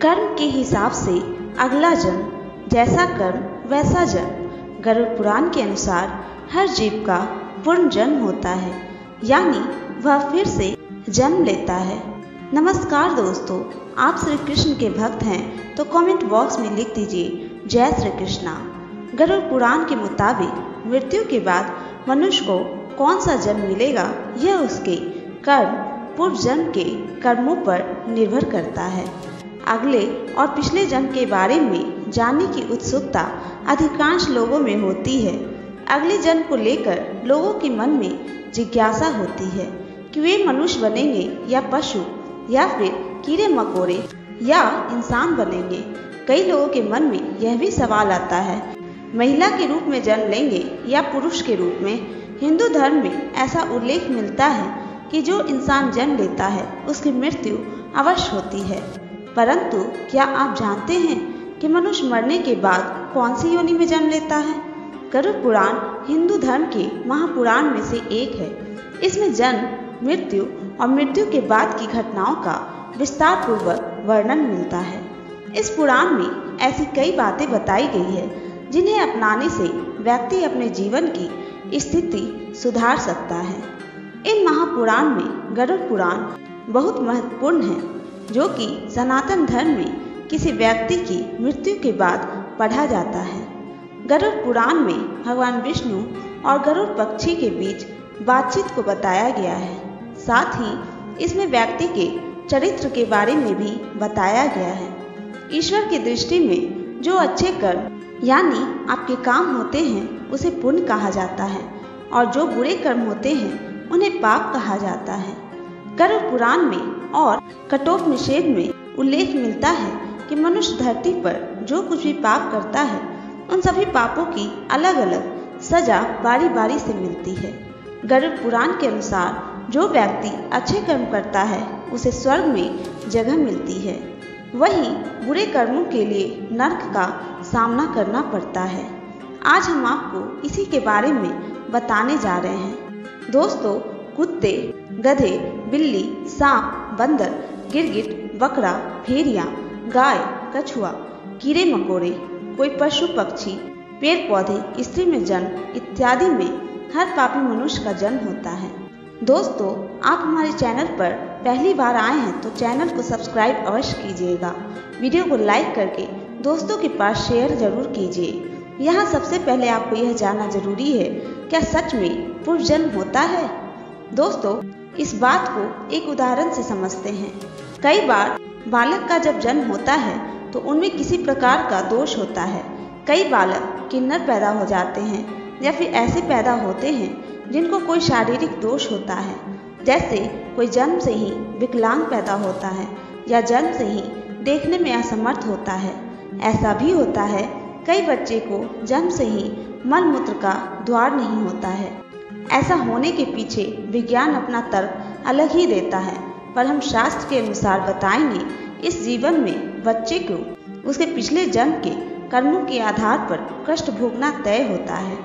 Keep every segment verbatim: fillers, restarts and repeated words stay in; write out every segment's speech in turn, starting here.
कर्म के हिसाब से अगला जन्म, जैसा कर्म वैसा जन्म। गरुड़ पुराण के अनुसार हर जीव का पूर्ण जन्म होता है, यानी वह फिर से जन्म लेता है। नमस्कार दोस्तों, आप श्री कृष्ण के भक्त हैं तो कमेंट बॉक्स में लिख दीजिए जय श्री कृष्णा। गरुड़ पुराण के मुताबिक मृत्यु के बाद मनुष्य को कौन सा जन्म मिलेगा, यह उसके कर्म पूर्व जन्म के कर्मों पर निर्भर करता है। अगले और पिछले जन्म के बारे में जानने की उत्सुकता अधिकांश लोगों में होती है। अगले जन्म को लेकर लोगों के मन में जिज्ञासा होती है कि वे मनुष्य बनेंगे या पशु या फिर कीड़े मकोड़े या इंसान बनेंगे। कई लोगों के मन में यह भी सवाल आता है, महिला के रूप में जन्म लेंगे या पुरुष के रूप में। हिंदू धर्म में ऐसा उल्लेख मिलता है कि जो इंसान जन्म लेता है उसकी मृत्यु अवश्य होती है, परंतु क्या आप जानते हैं कि मनुष्य मरने के बाद कौन सी योनि में जन्म लेता है? गरुड़ पुराण हिंदू धर्म के महापुराण में से एक है। इसमें जन्म, मृत्यु और मृत्यु के बाद की घटनाओं का विस्तार पूर्वक वर्णन मिलता है। इस पुराण में ऐसी कई बातें बताई गई है जिन्हें अपनाने से व्यक्ति अपने जीवन की स्थिति सुधार सकता है। इन महापुराण में गरुड़ पुराण बहुत महत्वपूर्ण है, जो कि सनातन धर्म में किसी व्यक्ति की मृत्यु के बाद पढ़ा जाता है। गरुड़ पुराण में भगवान विष्णु और गरुड़ पक्षी के बीच बातचीत को बताया गया है। साथ ही इसमें व्यक्ति के चरित्र के बारे में भी बताया गया है। ईश्वर की दृष्टि में जो अच्छे कर्म यानी आपके काम होते हैं उसे पुण्य कहा जाता है, और जो बुरे कर्म होते हैं उन्हें पाप कहा जाता है। गरुड़ पुराण में और कठोपनिषद में उल्लेख मिलता है कि मनुष्य धरती पर जो कुछ भी पाप करता है उन सभी पापों की अलग अलग सजा बारी बारी से मिलती है। गरुड़ पुराण के अनुसार जो व्यक्ति अच्छे कर्म करता है उसे स्वर्ग में जगह मिलती है, वहीं बुरे कर्मों के लिए नरक का सामना करना पड़ता है। आज हम आपको इसी के बारे में बताने जा रहे हैं। दोस्तों, कुत्ते, गधे, बिल्ली, सांप, बंदर, गिरगिट, बकरा, भेड़िया, गाय, कछुआ, कीड़े मकोड़े, कोई पशु पक्षी, पेड़ पौधे, स्त्री में जन्म इत्यादि में हर पापी मनुष्य का जन्म होता है। दोस्तों, आप हमारे चैनल पर पहली बार आए हैं तो चैनल को सब्सक्राइब अवश्य कीजिएगा। वीडियो को लाइक करके दोस्तों के पास शेयर जरूर कीजिए। यहाँ सबसे पहले आपको यह जानना जरूरी है, क्या सच में पूर्व जन्म होता है? दोस्तों, इस बात को एक उदाहरण से समझते हैं। कई बार बालक का जब जन्म होता है तो उनमें किसी प्रकार का दोष होता है। कई बालक किन्नर पैदा हो जाते हैं या फिर ऐसे पैदा होते हैं जिनको कोई शारीरिक दोष होता है, जैसे कोई जन्म से ही विकलांग पैदा होता है या जन्म से ही देखने में असमर्थ होता है। ऐसा भी होता है कई बच्चे को जन्म से ही मल मूत्र का द्वार नहीं होता है। ऐसा होने के पीछे विज्ञान अपना तर्क अलग ही देता है, पर हम शास्त्र के अनुसार बताएंगे इस जीवन में बच्चे को उसके पिछले जन्म के कर्मों के आधार पर कष्ट भोगना तय होता है।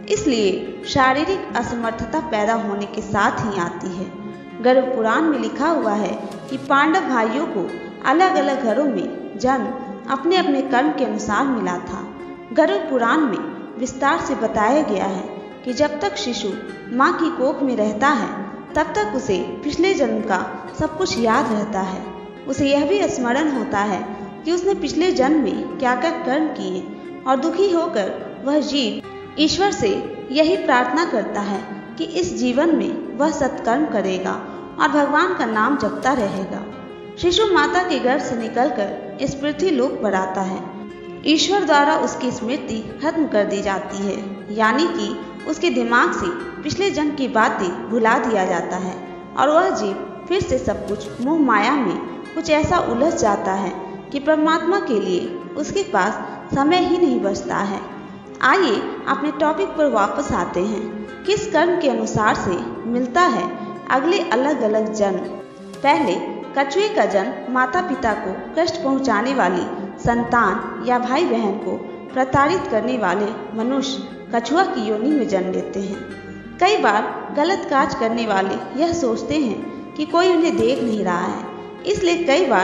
इसलिए शारीरिक असमर्थता पैदा होने के साथ ही आती है। गरुड़ पुराण में लिखा हुआ है कि पांडव भाइयों को अलग अलग घरों में जन्म अपने अपने कर्म के अनुसार मिला था। गरुड़ पुराण में विस्तार से बताया गया है कि जब तक शिशु माँ की कोख में रहता है तब तक उसे पिछले जन्म का सब कुछ याद रहता है। उसे यह भी स्मरण होता है कि उसने पिछले जन्म में क्या क्या कर्म किए, और दुखी होकर वह जीव ईश्वर से यही प्रार्थना करता है कि इस जीवन में वह सत्कर्म करेगा और भगवान का नाम जपता रहेगा। शिशु माता के गर्भ से निकलकर इस पृथ्वी लोक पर आता है। ईश्वर द्वारा उसकी स्मृति खत्म कर दी जाती है, यानी कि उसके दिमाग से पिछले जन्म की बातें भुला दिया जाता है और वह जीव फिर से सब कुछ मोह माया में कुछ ऐसा उलझ जाता है कि परमात्मा के लिए उसके पास समय ही नहीं बचता है। आइए अपने टॉपिक पर वापस आते हैं। किस कर्म के अनुसार से मिलता है अगले अलग अलग जन्म? पहले, कछुए का जन्म माता पिता को कष्ट पहुंचाने वाली संतान या भाई बहन को प्रताड़ित करने वाले मनुष्य कछुआ की योनि में जन्म लेते हैं। कई बार गलत कार्य करने वाले यह सोचते हैं कि कोई उन्हें देख नहीं रहा है, इसलिए कई बार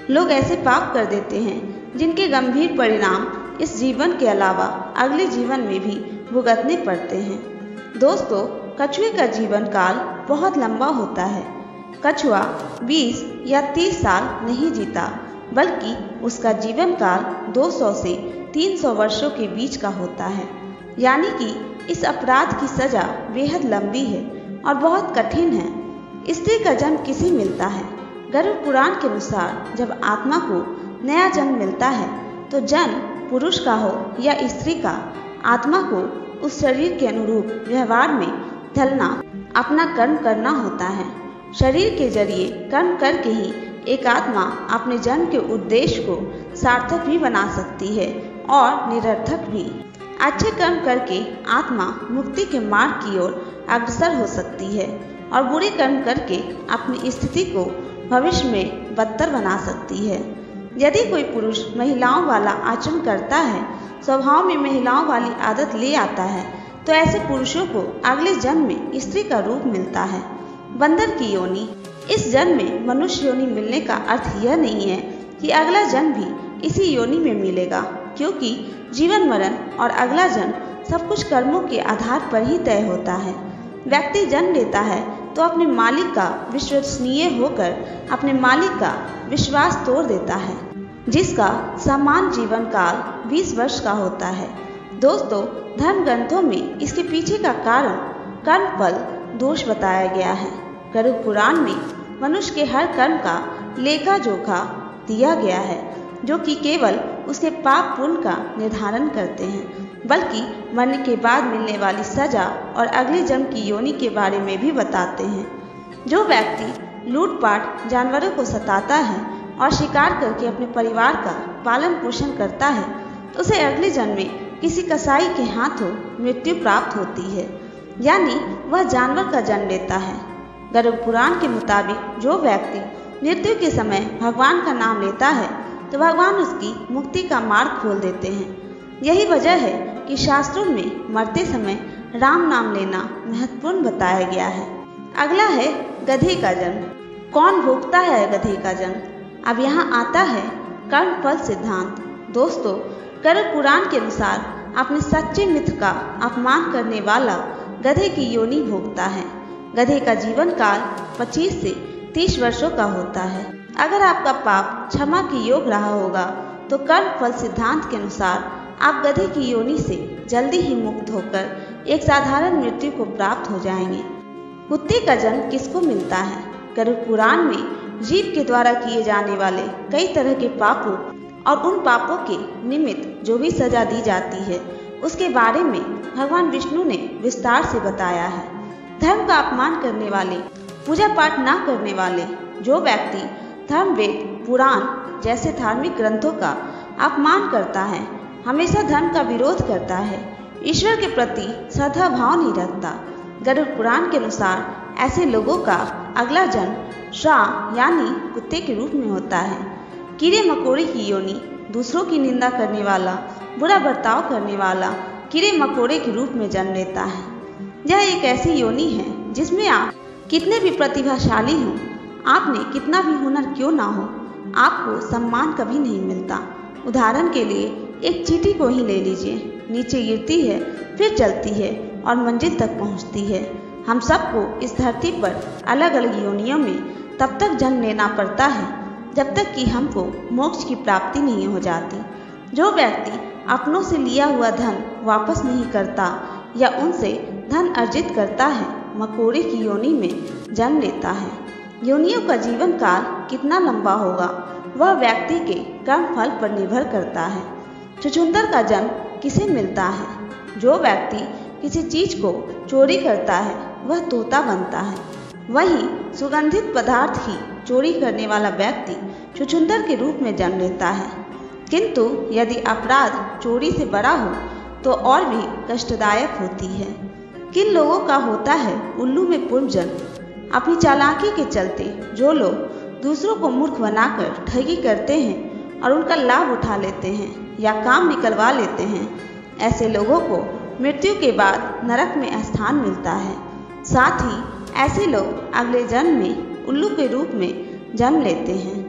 लोग ऐसे पाप कर देते हैं जिनके गंभीर परिणाम इस जीवन के अलावा अगले जीवन में भी भुगतने पड़ते हैं। दोस्तों, कछुए का जीवन काल बहुत लंबा होता है। कछुआ बीस या तीस साल नहीं जीता, बल्कि उसका जीवन काल दो सौ से तीन सौ वर्षों के बीच का होता है। यानी कि इस अपराध की सजा बेहद लंबी है और बहुत कठिन है। स्त्री का जन्म किसे मिलता है? गरुड़ पुराण के अनुसार जब आत्मा को नया जन्म मिलता है तो जन्म पुरुष का हो या स्त्री का, आत्मा को उस शरीर के अनुरूप व्यवहार में ढलना, अपना कर्म करना होता है। शरीर के जरिए कर्म करके ही एक आत्मा अपने जन्म के उद्देश्य को सार्थक भी बना सकती है और निरर्थक भी। अच्छे कर्म करके आत्मा मुक्ति के मार्ग की ओर अग्रसर हो सकती है और बुरे कर्म करके अपनी स्थिति को भविष्य में बदतर बना सकती है। यदि कोई पुरुष महिलाओं वाला आचरण करता है, स्वभाव में महिलाओं वाली आदत ले आता है, तो ऐसे पुरुषों को अगले जन्म में स्त्री का रूप मिलता है। बंदर की योनि। इस जन्म में मनुष्य योनि मिलने का अर्थ यह नहीं है कि अगला जन्म भी इसी योनि में मिलेगा, क्योंकि जीवन मरण और अगला जन्म सब कुछ कर्मों के आधार पर ही तय होता है। व्यक्ति जन्म लेता है तो अपने मालिक का विश्वसनीय होकर अपने मालिक का विश्वास तोड़ देता है, जिसका सामान्य जीवन काल बीस वर्ष का होता है। दोस्तों, धर्म ग्रंथों में इसके पीछे का कारण कर्म फल दोष बताया गया है। गरुड़ पुराण में मनुष्य के हर कर्म का लेखा जोखा दिया गया है, जो कि केवल उसके पाप पुण्य का निर्धारण करते हैं, बल्कि मरने के बाद मिलने वाली सजा और अगले जन्म की योनि के बारे में भी बताते हैं। जो व्यक्ति लूटपाट, जानवरों को सताता है और शिकार करके अपने परिवार का पालन पोषण करता है, उसे अगले जन्म में किसी कसाई के हाथों मृत्यु प्राप्त होती है, यानी वह जानवर का जन्म लेता है। गरुड़ पुराण के मुताबिक जो व्यक्ति मृत्यु के समय भगवान का नाम लेता है तो भगवान उसकी मुक्ति का मार्ग खोल देते हैं। यही वजह है कि शास्त्रों में मरते समय राम नाम लेना महत्वपूर्ण बताया गया है। अगला है गधे का जन्म। कौन भोगता है गधे का जन्म? अब यहाँ आता है कर्म फल सिद्धांत। दोस्तों, गरुड़ पुराण के अनुसार अपने सच्चे मित्र का अपमान करने वाला गधे की योनि भोगता है। गधे का जीवन काल पच्चीस से तीस वर्षों का होता है। अगर आपका पाप क्षमा के योग रहा होगा तो कर्म फल सिद्धांत के अनुसार आप गधे की योनि से जल्दी ही मुक्त होकर एक साधारण मृत्यु को प्राप्त हो जाएंगे। कुत्ते का जन्म किसको मिलता है? गरुड़ पुराण में जीव के द्वारा किए जाने वाले कई तरह के पापों और उन पापों के निमित्त जो भी सजा दी जाती है उसके बारे में भगवान विष्णु ने विस्तार से बताया है। धर्म का अपमान करने वाले, पूजा पाठ न करने वाले, जो व्यक्ति धर्म, वेद, पुराण जैसे धार्मिक ग्रंथों का अपमान करता है, हमेशा धर्म का विरोध करता है, ईश्वर के प्रति श्रद्धा भाव नहीं रखता, गरुड़ पुराण के अनुसार ऐसे लोगों का अगला जन्म श्राव यानी कुत्ते के रूप में होता है। कीड़े मकोड़े की योनि। दूसरों की निंदा करने वाला, बुरा बर्ताव करने वाला कीड़े मकोड़े के रूप में जन्म लेता है। यह एक ऐसी योनि है जिसमें आप कितने भी प्रतिभाशाली हों, आपने कितना भी हुनर क्यों ना हो, आपको सम्मान कभी नहीं मिलता। उदाहरण के लिए एक चींटी को ही ले लीजिए, नीचे गिरती है, फिर चलती है और मंजिल तक पहुंचती है। हम सबको इस धरती पर अलग अलग योनियों में तब तक जन्म लेना पड़ता है जब तक कि हमको मोक्ष की प्राप्ति नहीं हो जाती। जो व्यक्ति अपनों से लिया हुआ धन वापस नहीं करता या उनसे धन अर्जित करता है, मकोड़े की योनि में जन्म लेता है। योनियों का जीवन काल कितना लंबा होगा वह व्यक्ति के कर्म फल पर निर्भर करता है। छुछुंदर का जन्म किसे मिलता है? जो व्यक्ति किसी चीज को चोरी करता है वह तोता बनता है। वहीं सुगंधित पदार्थ ही चोरी करने वाला व्यक्ति छुछुंदर के रूप में जन्म लेता है। किंतु यदि अपराध चोरी से बड़ा हो तो और भी कष्टदायक होती है। किन लोगों का होता है उल्लू में पूर्व जन्म? अपनी चालाकी के चलते जो लोग दूसरों को मूर्ख बनाकर ठगी करते हैं और उनका लाभ उठा लेते हैं या काम निकलवा लेते हैं, ऐसे लोगों को मृत्यु के बाद नरक में स्थान मिलता है। साथ ही ऐसे लोग अगले जन्म में उल्लू के रूप में जन्म लेते हैं।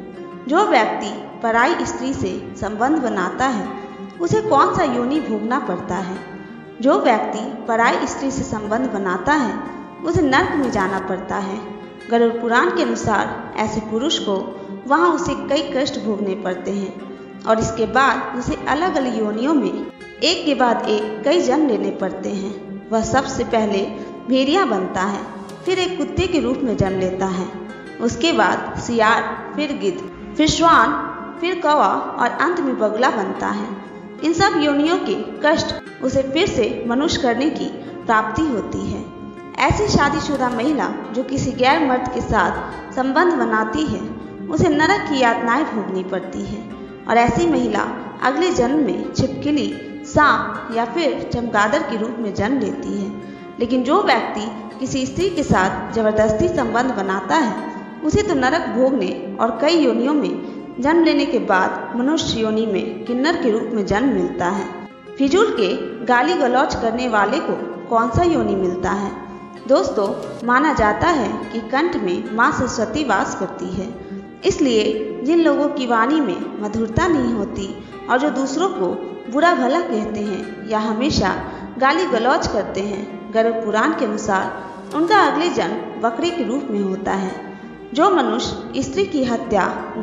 जो व्यक्ति पराई स्त्री से संबंध बनाता है उसे कौन सा योनि भोगना पड़ता है? जो व्यक्ति पराई स्त्री से संबंध बनाता है उसे नर्क में जाना पड़ता है। गरुड़ पुराण के अनुसार ऐसे पुरुष को वहाँ उसे कई कष्ट भोगने पड़ते हैं और इसके बाद उसे अलग अलग योनियों में एक के बाद एक कई जन्म लेने पड़ते हैं। वह सबसे पहले भेड़िया बनता है, फिर एक कुत्ते के रूप में जन्म लेता है, उसके बाद सियार, फिर गिद्ध, फिर श्वान, फिर कौवा और अंत में बगुला बनता है। इन सब योनियों के कष्ट उसे फिर से मनुष्य करने की प्राप्ति होती है। ऐसी शादीशुदा महिला जो किसी गैर मर्द के साथ संबंध बनाती है उसे नरक की यातनाएं भोगनी पड़ती है और ऐसी महिला अगले जन्म में छिपकली, सांप या फिर चमगादड़ के रूप में जन्म लेती है। लेकिन जो व्यक्ति किसी स्त्री के साथ जबरदस्ती संबंध बनाता है उसे तो नरक भोगने और कई योनियों में जन्म लेने के बाद मनुष्य योनि में किन्नर के रूप में जन्म मिलता है। फिजूल के गाली गलौज करने वाले को कौन सा योनि मिलता है? दोस्तों, माना जाता है कि कंठ में माँ सरस्वती वास करती है, इसलिए जिन लोगों की वाणी में मधुरता नहीं होती और जो दूसरों को बुरा भला कहते हैं या हमेशा गाली गलौज करते हैं, गरुड़ पुराण के अनुसार उनका अगले जन्म बकरे के रूप में होता है। जो मनुष्य स्त्री की हत्या,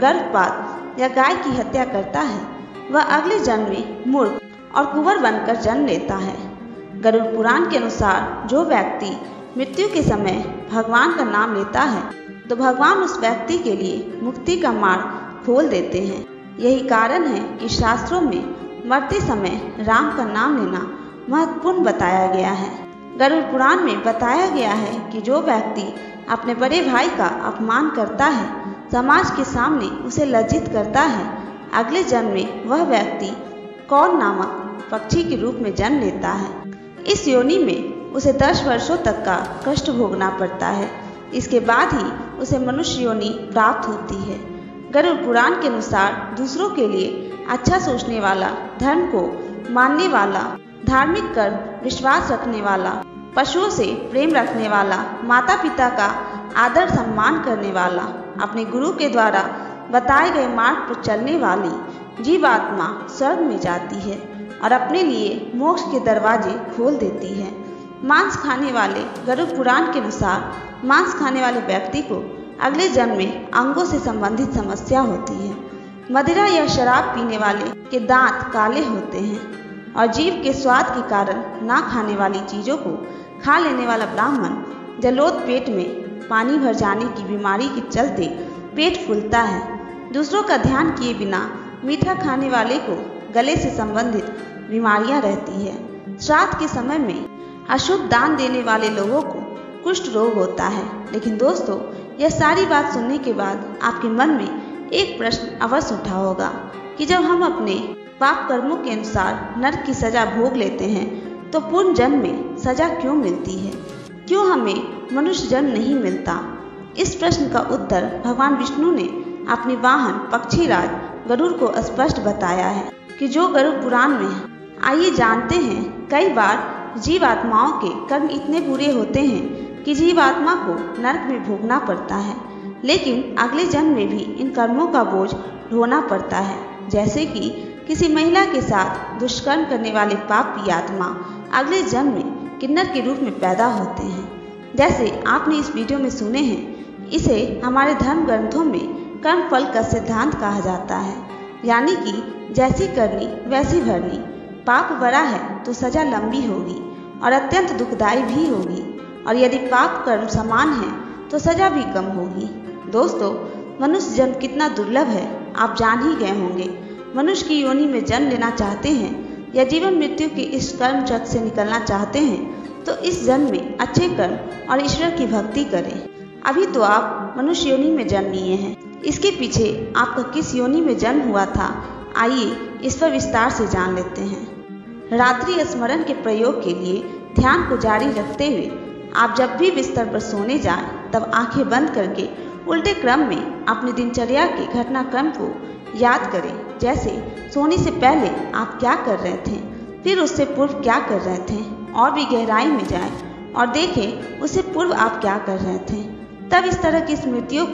गर्भपात या गाय की हत्या करता है वह अगले जन्म में मूर्ख और कुंवर बनकर जन्म लेता है। गरुड़ पुराण के अनुसार जो व्यक्ति मृत्यु के समय भगवान का नाम लेता है तो भगवान उस व्यक्ति के लिए मुक्ति का मार्ग खोल देते हैं। यही कारण है कि शास्त्रों में मरते समय राम का नाम लेना महत्वपूर्ण बताया गया है। गरुड़ पुराण में बताया गया है कि जो व्यक्ति अपने बड़े भाई का अपमान करता है, समाज के सामने उसे लज्जित करता है, अगले जन्म में वह व्यक्ति कौर नामक पक्षी के रूप में जन्म लेता है। इस योनि में उसे दस वर्षों तक का कष्ट भोगना पड़ता है। इसके बाद ही उसे मनुष्य योनि प्राप्त होती है। गरुड़ पुराण के अनुसार दूसरों के लिए अच्छा सोचने वाला, धर्म को मानने वाला, धार्मिक कर्म विश्वास रखने वाला, पशुओं से प्रेम रखने वाला, माता पिता का आदर सम्मान करने वाला, अपने गुरु के द्वारा बताए गए मार्ग पर चलने वाली जीवात्मा स्वर्ग में जाती है और अपने लिए मोक्ष के दरवाजे खोल देती है। मांस खाने वाले गरुड़ पुराण के अनुसार मांस खाने वाले व्यक्ति को अगले जन्म में अंगों से संबंधित समस्या होती है। मदिरा या शराब पीने वाले के दांत काले होते हैं और जीभ के स्वाद के कारण ना खाने वाली चीज़ों को खा लेने वाला ब्राह्मण जलोद पेट में पानी भर जाने की बीमारी के चलते पेट फूलता है। दूसरों का ध्यान किए बिना मीठा खाने वाले को गले से संबंधित बीमारियां रहती है। श्राद्ध के समय में अशुद्ध दान देने वाले लोगों को कुष्ठ रोग होता है। लेकिन दोस्तों, यह सारी बात सुनने के बाद आपके मन में एक प्रश्न अवश्य उठा होगा कि जब हम अपने पाप कर्मों के अनुसार नरक की सजा भोग लेते हैं तो पूर्ण जन्म में सजा क्यों मिलती है? क्यों हमें मनुष्य जन्म नहीं मिलता? इस प्रश्न का उत्तर भगवान विष्णु ने अपने वाहन पक्षीराज गरुड़ को स्पष्ट बताया है कि जो गरुड़ पुराण में है। आइए जानते हैं। कई बार जीवात्माओं के कर्म इतने बुरे होते हैं कि जीवात्मा को नरक में भोगना पड़ता है, लेकिन अगले जन्म में भी इन कर्मों का बोझ ढोना पड़ता है। जैसे कि किसी महिला के साथ दुष्कर्म करने वाले पापी आत्मा अगले जन्म में किन्नर के रूप में पैदा होते हैं। जैसे आपने इस वीडियो में सुने हैं, इसे हमारे धर्म ग्रंथों में कर्म फल का सिद्धांत कहा जाता है, यानी कि जैसी करनी वैसी भरनी। पाप बड़ा है तो सजा लंबी होगी और अत्यंत दुखदायी भी होगी, और यदि पाप कर्म समान है तो सजा भी कम होगी। दोस्तों, मनुष्य जन्म कितना दुर्लभ है आप जान ही गए होंगे। मनुष्य की योनि में जन्म लेना चाहते हैं या जीवन मृत्यु के इस कर्म चक्र से निकलना चाहते हैं तो इस जन्म में अच्छे कर्म और ईश्वर की भक्ति करें। अभी तो आप मनुष्य योनि में जन्म लिए हैं, इसके पीछे आपका किस योनि में जन्म हुआ था, आइए इस पर विस्तार से जान लेते हैं। रात्रि स्मरण के प्रयोग के लिए ध्यान को जारी रखते हुए आप जब भी बिस्तर पर सोने जाएं, तब आंखें बंद करके उल्टे क्रम में अपनी दिनचर्या के घटनाक्रम को याद करें। जैसे सोने से पहले आप क्या कर रहे थे, फिर उससे पूर्व क्या कर रहे थे, और भी गहराई में जाएं और देखें उससे पूर्व आप क्या कर रहे थे। तब इस तरह की स्मृतियों को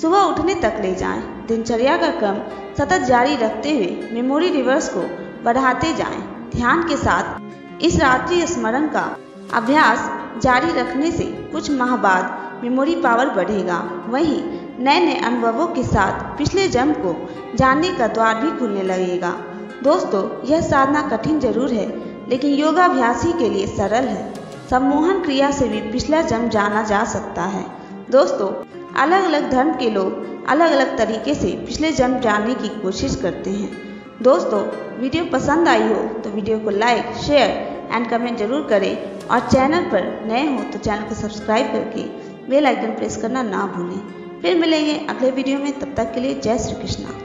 सुबह उठने तक ले जाएं। दिनचर्या का क्रम सतत जारी रखते हुए मेमोरी रिवर्स को बढ़ाते जाएं। ध्यान के साथ इस रात्रि स्मरण का अभ्यास जारी रखने से कुछ माह बाद मेमोरी पावर बढ़ेगा। वहीं नए नए अनुभवों के साथ पिछले जन्म को जानने का द्वार भी खुलने लगेगा। दोस्तों, यह साधना कठिन जरूर है, लेकिन योगाभ्यासी के लिए सरल है। सम्मोहन क्रिया से भी पिछला जन्म जाना जा सकता है। दोस्तों, अलग अलग धर्म के लोग अलग अलग तरीके से पिछले जन्म जानने की कोशिश करते हैं। दोस्तों, वीडियो पसंद आई हो तो वीडियो को लाइक, शेयर एंड कमेंट जरूर करें और चैनल पर नए हो तो चैनल को सब्सक्राइब करके बेल आइकन प्रेस करना ना भूलें। फिर मिलेंगे अगले वीडियो में, तब तक के लिए जय श्री कृष्णा।